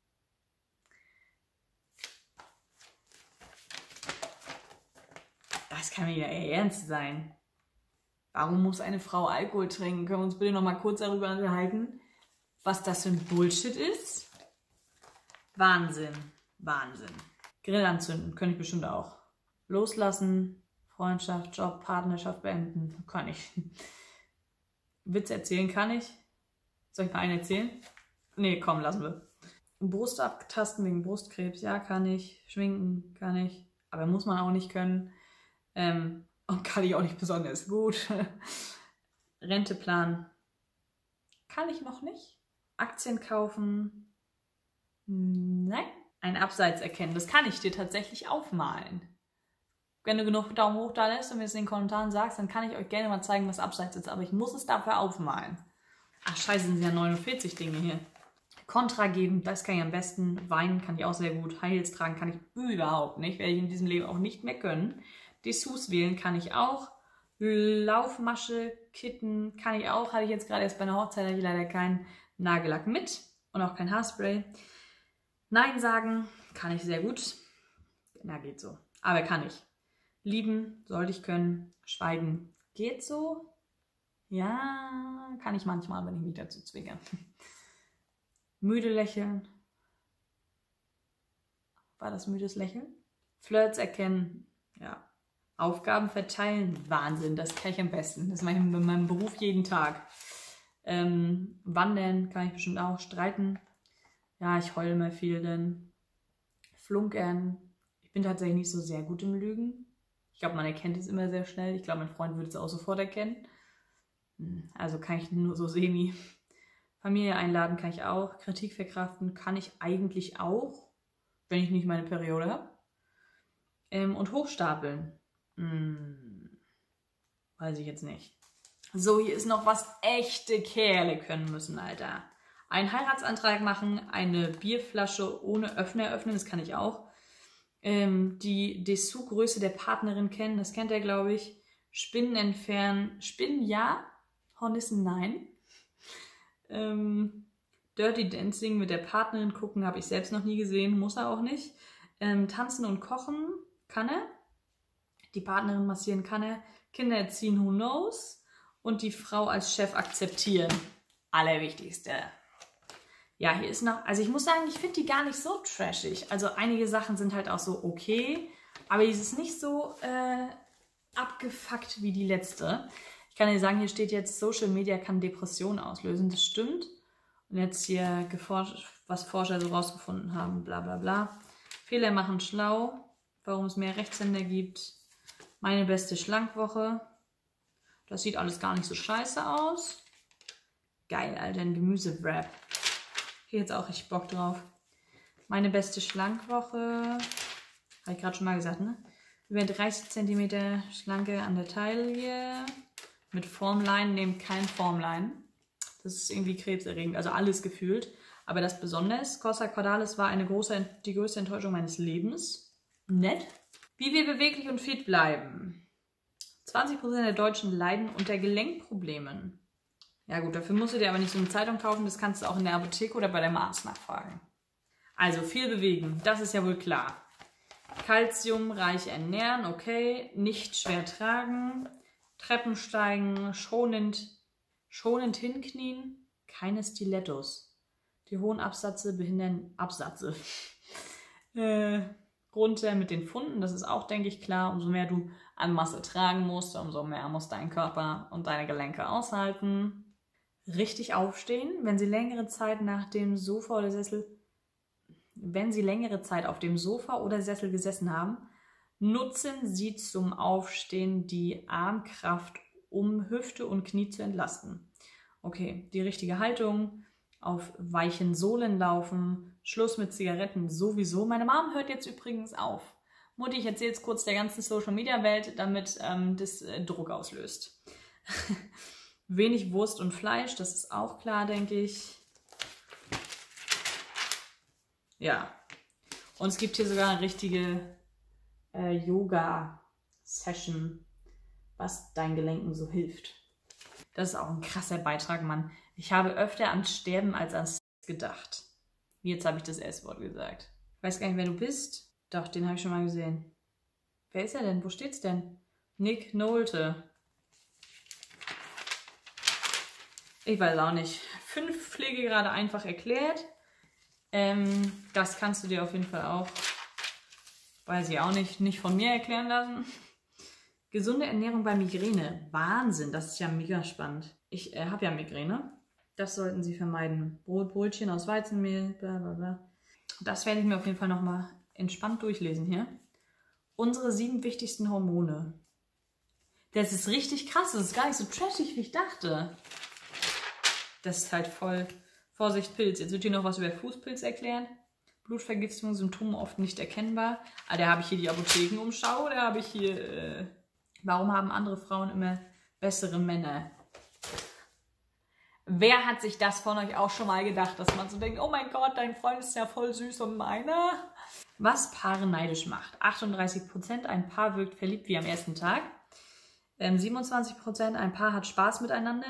Das kann ja ernst sein. Warum muss eine Frau Alkohol trinken? Können wir uns bitte noch mal kurz darüber unterhalten, was das für ein Bullshit ist? Wahnsinn. Wahnsinn. Grill anzünden, könnte ich bestimmt auch. Loslassen, Freundschaft, Job, Partnerschaft beenden, kann ich. Witz erzählen kann ich. Soll ich mal einen erzählen? Nee, komm, lassen wir. Brust abtasten wegen Brustkrebs, ja, kann ich. Schminken, kann ich. Aber muss man auch nicht können. Ähm, und kann ich auch nicht besonders gut. Rente planen, kann ich noch nicht. Aktien kaufen, nein. Ein Abseits erkennen, das kann ich dir tatsächlich aufmalen. Wenn du genug Daumen hoch da lässt und mir es in den Kommentaren sagst, dann kann ich euch gerne mal zeigen, was Abseits ist. Aber ich muss es dafür aufmalen. Ach scheiße, sind ja neunundvierzig Dinge hier. Kontra geben, das kann ich am besten. Weinen kann ich auch sehr gut. High Heels tragen kann ich überhaupt nicht. Werde ich in diesem Leben auch nicht mehr können. Dessous wählen kann ich auch. Laufmasche, Kitten kann ich auch. Hatte ich jetzt gerade erst bei einer Hochzeit, hatte ich leider keinen Nagellack mit. Und auch kein Haarspray. Nein sagen kann ich sehr gut. Na, geht so. Aber kann ich. Lieben sollte ich können. Schweigen geht so. Ja, kann ich manchmal, wenn ich mich dazu zwinge. Müde lächeln. War das müdes Lächeln? Flirts erkennen. Ja. Aufgaben verteilen. Wahnsinn, das kann ich am besten. Das mache ich in meinem Beruf jeden Tag. Ähm, wandern kann ich bestimmt auch. Streiten. Ja, ich heule mal viel, denn Flunkern. Ich bin tatsächlich nicht so sehr gut im Lügen. Ich glaube, man erkennt es immer sehr schnell. Ich glaube, mein Freund würde es auch sofort erkennen. Also kann ich nur so semi. Familie einladen kann ich auch. Kritik verkraften kann ich eigentlich auch, wenn ich nicht meine Periode habe. Ähm, und hochstapeln. Hm, weiß ich jetzt nicht. So, hier ist noch was echte Kerle können müssen, Alter. Einen Heiratsantrag machen, eine Bierflasche ohne Öffner öffnen, das kann ich auch. Ähm, die Dessous-Größe der Partnerin kennen, das kennt er, glaube ich. Spinnen entfernen, Spinnen ja, Hornissen nein. Ähm, Dirty Dancing mit der Partnerin gucken, habe ich selbst noch nie gesehen, muss er auch nicht. Ähm, tanzen und kochen kann er. Die Partnerin massieren kann er. Kinder erziehen, who knows. und die Frau als Chef akzeptieren. Allerwichtigste. Ja, hier ist noch, also ich muss sagen, ich finde die gar nicht so trashig. Also einige Sachen sind halt auch so okay, aber die ist nicht so äh, abgefuckt wie die letzte. Ich kann dir sagen, hier steht jetzt, Social Media kann Depressionen auslösen. Das stimmt. Und jetzt hier geforscht, was Forscher so rausgefunden haben, bla bla bla. Fehler machen schlau, warum es mehr Rechtshänder gibt. Meine beste Schlankwoche. Das sieht alles gar nicht so scheiße aus. Geil, Alter, ein Gemüsewrap. Hier jetzt auch richtig Bock drauf. Meine beste Schlankwoche. Habe ich gerade schon mal gesagt, ne? Über dreißig Zentimeter Schlanke an der Taille. Mit Formline, nehmt kein Formline. Das ist irgendwie krebserregend, also alles gefühlt. Aber das besonders, Costa Cordalis war eine große, die größte Enttäuschung meines Lebens. Nett. Wie wir beweglich und fit bleiben. zwanzig Prozent der Deutschen leiden unter Gelenkproblemen. Ja gut, dafür musst du dir aber nicht so eine Zeitung kaufen, das kannst du auch in der Apotheke oder bei deinem Arzt nachfragen. Also viel bewegen, das ist ja wohl klar. Kalziumreich ernähren, okay. Nicht schwer tragen. Treppen steigen, schonend, schonend hinknien. Keine Stilettos. Die hohen Absätze behindern Absätze. äh, runter mit den Pfunden, das ist auch, denke ich, klar. Umso mehr du an Masse tragen musst, umso mehr muss dein Körper und deine Gelenke aushalten. Richtig aufstehen, wenn sie längere Zeit nach dem Sofa oder Sessel, wenn sie längere Zeit auf dem Sofa oder Sessel gesessen haben, nutzen Sie zum Aufstehen die Armkraft, um Hüfte und Knie zu entlasten. Okay, die richtige Haltung, auf weichen Sohlen laufen, Schluss mit Zigaretten sowieso. Meine Mom hört jetzt übrigens auf. Mutti, ich erzähle jetzt kurz der ganzen Social-Media-Welt, damit ähm, das äh, Druck auslöst. Wenig Wurst und Fleisch, das ist auch klar, denke ich. Ja. Und es gibt hier sogar eine richtige äh, Yoga-Session, was deinen Gelenken so hilft. Das ist auch ein krasser Beitrag, Mann. Ich habe öfter ans Sterben als ans gedacht. Jetzt habe ich das S-Wort gesagt. Ich weiß gar nicht, wer du bist. Doch, den habe ich schon mal gesehen. Wer ist er denn? Wo steht's denn? Nick Nolte. Ich weiß auch nicht. Fünf Pflege gerade einfach erklärt. Ähm, das kannst du dir auf jeden Fall auch, weiß ich auch nicht, nicht von mir erklären lassen. Gesunde Ernährung bei Migräne. Wahnsinn, das ist ja mega spannend. Ich äh, habe ja Migräne. Das sollten Sie vermeiden. Brot, Brötchen aus Weizenmehl, bla bla bla. Das werde ich mir auf jeden Fall nochmal entspannt durchlesen hier. Unsere sieben wichtigsten Hormone. Das ist richtig krass, das ist gar nicht so trashig, wie ich dachte. Das ist halt voll... Vorsicht, Pilz. Jetzt wird hier noch was über Fußpilz erklären. Blutvergiftung, Symptome oft nicht erkennbar. Ah, da habe ich hier die Apothekenumschau. Da habe ich hier... Äh, warum haben andere Frauen immer bessere Männer? Wer hat sich das von euch auch schon mal gedacht, dass man so denkt, oh mein Gott, dein Freund ist ja voll süß und meiner? Was Paare neidisch macht. achtunddreißig Prozent, ein Paar wirkt verliebt wie am ersten Tag. Ähm, siebenundzwanzig Prozent, ein Paar hat Spaß miteinander.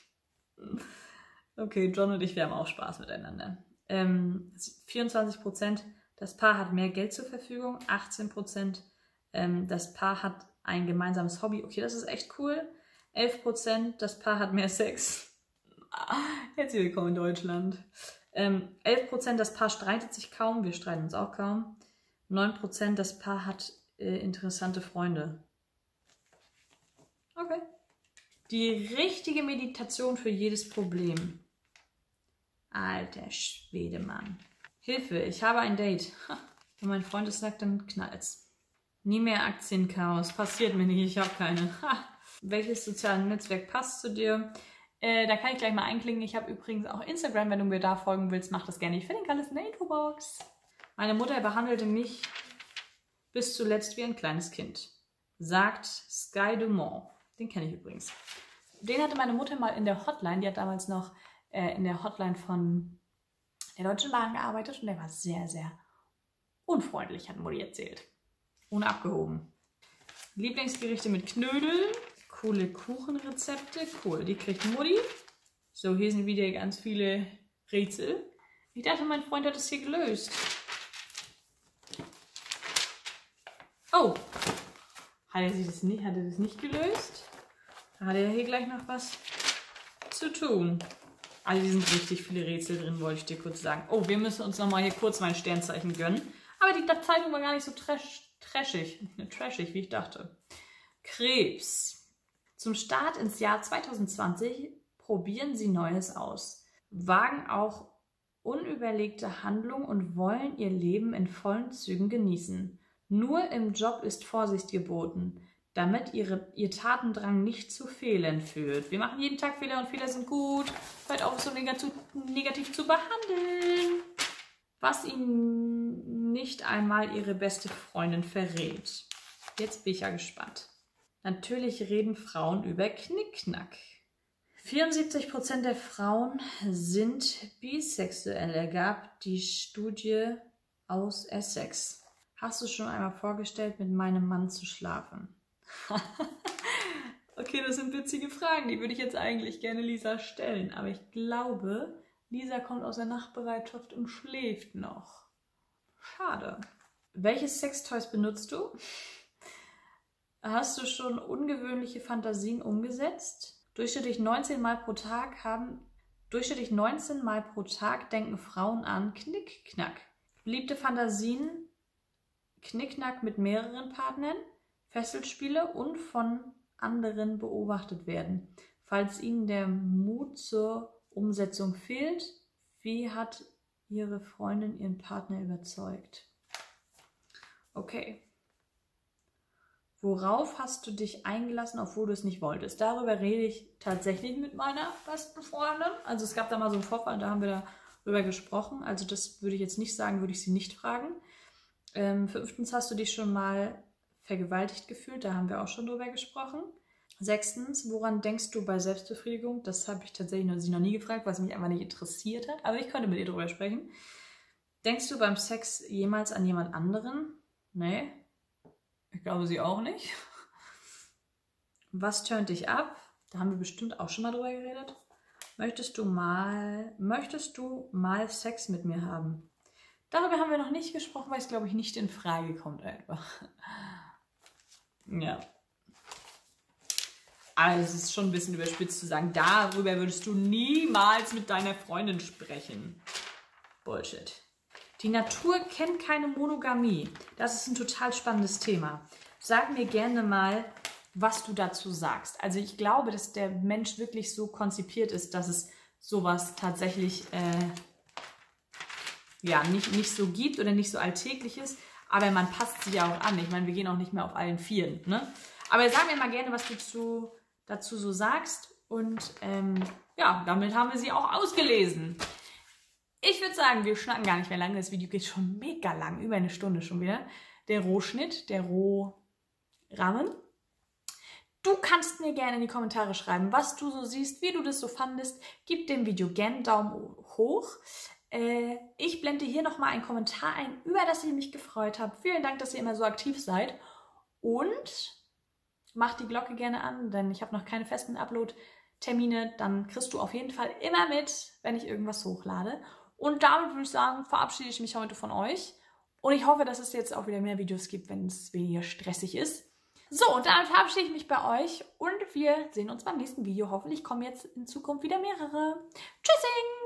Okay, John und ich, wir haben auch Spaß miteinander. Ähm, vierundzwanzig Prozent, das Paar hat mehr Geld zur Verfügung. achtzehn Prozent, ähm, das Paar hat ein gemeinsames Hobby. Okay, das ist echt cool. elf Prozent, das Paar hat mehr Sex. Herzlich willkommen in Deutschland. Ähm, elf Prozent, das Paar streitet sich kaum. Wir streiten uns auch kaum. neun Prozent, das Paar hat äh, interessante Freunde. Okay. Die richtige Meditation für jedes Problem. Alter Schwede, Mann. Hilfe, ich habe ein Date. Ha. Wenn mein Freund es sagt, dann knallt's. Nie mehr Aktienchaos. Passiert mir nicht, ich habe keine. Ha. Welches soziale Netzwerk passt zu dir? Äh, da kann ich gleich mal einklinken. Ich habe übrigens auch Instagram. Wenn du mir da folgen willst, mach das gerne. Ich verlinke alles in der Infobox. Meine Mutter behandelte mich bis zuletzt wie ein kleines Kind. Sagt Sky Dumont. Den kenne ich übrigens. Den hatte meine Mutter mal in der Hotline. Die hat damals noch äh, in der Hotline von der Deutschen Bahn gearbeitet. Und der war sehr, sehr unfreundlich, hat Mutti erzählt. Unabgehoben. Lieblingsgerichte mit Knödeln. Coole Kuchenrezepte. Cool, die kriegt Mutti. So, hier sind wieder ganz viele Rätsel. Ich dachte, mein Freund hat es hier gelöst. Oh! Hat er sich das nicht, hat er das nicht gelöst? Da hat er hier gleich noch was zu tun. Also hier sind richtig viele Rätsel drin, wollte ich dir kurz sagen. Oh, wir müssen uns nochmal hier kurz mein Sternzeichen gönnen. Aber die Zeitung war gar nicht so trash, trashig, trashig, wie ich dachte. Krebs. Zum Start ins Jahr zwanzig zwanzig probieren Sie Neues aus. Wagen auch unüberlegte Handlungen und wollen ihr Leben in vollen Zügen genießen. Nur im Job ist Vorsicht geboten, damit ihre, ihr Tatendrang nicht zu Fehlern führt. Wir machen jeden Tag Fehler und Fehler sind gut. Hört auf, so negativ, negativ zu behandeln. Was ihnen nicht einmal ihre beste Freundin verrät. Jetzt bin ich ja gespannt. Natürlich reden Frauen über Knickknack. vierundsiebzig Prozent der Frauen sind bisexuell, ergab die Studie aus Essex. Hast du schon einmal vorgestellt, mit meinem Mann zu schlafen? Okay, das sind witzige Fragen, die würde ich jetzt eigentlich gerne Lisa stellen. Aber ich glaube, Lisa kommt aus der Nachtbereitschaft und schläft noch. Schade. Welche Sextoys benutzt du? Hast du schon ungewöhnliche Fantasien umgesetzt? Durchschnittlich neunzehn Mal pro Tag haben durchschnittlich neunzehn Mal pro Tag denken Frauen an Knickknack. Beliebte Fantasien: Knickknack mit mehreren Partnern, Fesselspiele und von anderen beobachtet werden. Falls ihnen der Mut zur Umsetzung fehlt, wie hat ihre Freundin ihren Partner überzeugt? Okay. Worauf hast du dich eingelassen, obwohl du es nicht wolltest? Darüber rede ich tatsächlich mit meiner besten Freundin. Also es gab da mal so einen Vorfall, da haben wir darüber gesprochen. Also das würde ich jetzt nicht sagen, würde ich sie nicht fragen. Ähm, fünftens, hast du dich schon mal vergewaltigt gefühlt? Da haben wir auch schon drüber gesprochen. Sechstens, woran denkst du bei Selbstbefriedigung? Das habe ich tatsächlich noch, sie noch nie gefragt, was mich einfach nicht interessiert hat. Aber ich könnte mit ihr drüber sprechen. Denkst du beim Sex jemals an jemand anderen? Nee. Ich glaube, sie auch nicht. Was turnt dich ab? Da haben wir bestimmt auch schon mal drüber geredet. Möchtest du mal, möchtest du mal Sex mit mir haben? Darüber haben wir noch nicht gesprochen, weil es, glaube ich, nicht in Frage kommt etwa. Ja. Also es ist schon ein bisschen überspitzt zu sagen, darüber würdest du niemals mit deiner Freundin sprechen. Bullshit. Die Natur kennt keine Monogamie. Das ist ein total spannendes Thema. Sag mir gerne mal, was du dazu sagst. Also ich glaube, dass der Mensch wirklich so konzipiert ist, dass es sowas tatsächlich äh, ja, nicht, nicht so gibt oder nicht so alltäglich ist. Aber man passt sich ja auch an. Ich meine, wir gehen auch nicht mehr auf allen Vieren. Ne? Aber sag mir mal gerne, was du zu, dazu so sagst. Und ähm, ja, damit haben wir sie auch ausgelesen. Ich würde sagen, wir schnacken gar nicht mehr lange. Das Video geht schon mega lang, über eine Stunde schon wieder. Der Rohschnitt, der Rohrahmen. Du kannst mir gerne in die Kommentare schreiben, was du so siehst, wie du das so fandest. Gib dem Video gerne einen Daumen hoch. Äh, ich blende hier nochmal einen Kommentar ein, über das ich mich gefreut habe. Vielen Dank, dass ihr immer so aktiv seid. Und macht die Glocke gerne an, denn ich habe noch keine festen Upload-Termine. Dann kriegst du auf jeden Fall immer mit, wenn ich irgendwas hochlade. Und damit würde ich sagen, verabschiede ich mich heute von euch. Und ich hoffe, dass es jetzt auch wieder mehr Videos gibt, wenn es weniger stressig ist. So, und damit verabschiede ich mich bei euch. Und wir sehen uns beim nächsten Video. Hoffentlich kommen jetzt in Zukunft wieder mehrere. Tschüssing!